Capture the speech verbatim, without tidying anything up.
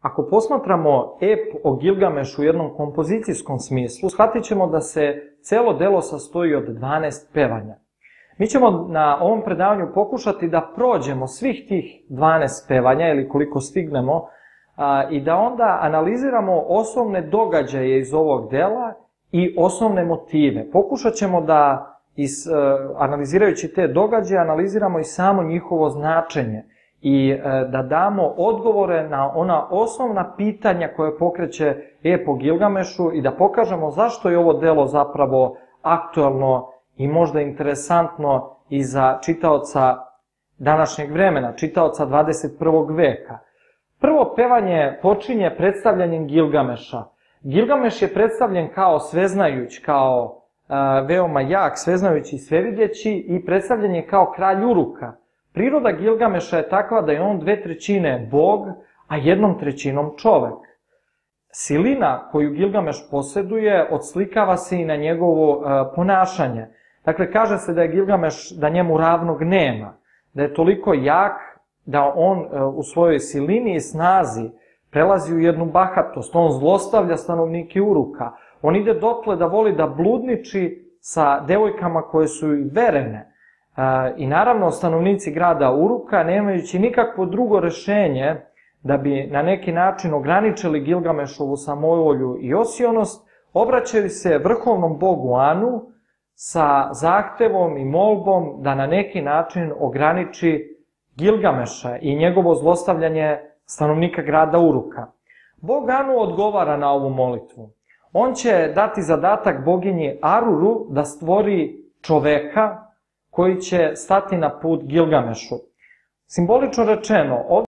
Ako posmatramo ep o Gilgamešu u jednom kompozicijskom smislu, shvatit ćemo da se celo delo sastoji od dvanaest pevanja. Mi ćemo na ovom predavanju pokušati da prođemo svih tih dvanaest pevanja, ili koliko stignemo, a, i da onda analiziramo osnovne događaje iz ovog dela i osnovne motive. Pokušat ćemo da, iz, analizirajući te događaje, analiziramo i samo njihovo značenje i da damo odgovore na ona osnovna pitanja koje pokreće ep o Gilgamešu i da pokažemo zašto je ovo delo zapravo aktuelno i možda interesantno i za čitaoca današnjeg vremena, čitaoca dvadeset prvog veka. Prvo pevanje počinje predstavljanjem Gilgameša. Gilgameš je predstavljen kao sveznajuć, kao a, veoma jak, sveznajući i svevidjeći, i predstavljen je kao kralj Uruka. Priroda Gilgameša je takva da je on dve trećine bog, a jednom trećinom čovek. Silina koju Gilgameš posjeduje odslikava se i na njegovo a, ponašanje. Dakle, kaže se da je Gilgameš, da njemu ravnog nema, da je toliko jak da on a, u svojoj silini i snazi prelazi u jednu bahatost, on zlostavlja stanovnike Uruka. On ide dotle da voli da bludniči sa devojkama koje su i verene. I naravno, stanovnici grada Uruka, nemajući nikakvo drugo rešenje da bi na neki način ograničili Gilgamešovu samovolju i osionost, obraćaju se vrhovnom bogu Anu sa zahtevom i molbom da na neki način ograniči Gilgameša i njegovo zlostavljanje stanovnika grada Uruka. Bog Anu odgovara na ovu molitvu. On će dati zadatak boginji Aruru da stvori čoveka koji će stati na put Gilgamešu. Simbolično rečeno,